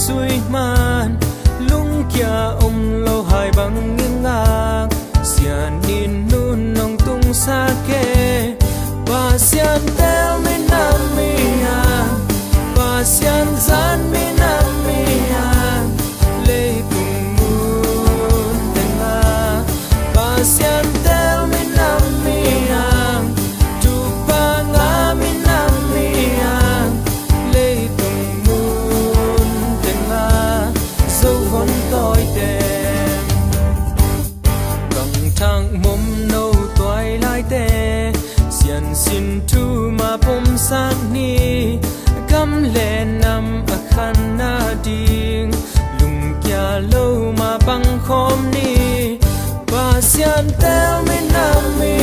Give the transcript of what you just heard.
suy man lung kia om lo hai bang ngang sian in nun nong tung sa ke ba sian tel mi nam mi han ba sian zan mi nam mi han le tung mun ten la ba sian tel mi nam mi han tu pa nga mi nam mi han le tung mun ten la dấu vốn tôi tên bằng thang mồm nâu toai lai tê xian xin thu mà bom sang ni gam lệ nam a khan na ding lung kia lâu mà băng khom ni ba xian tel mi nam mi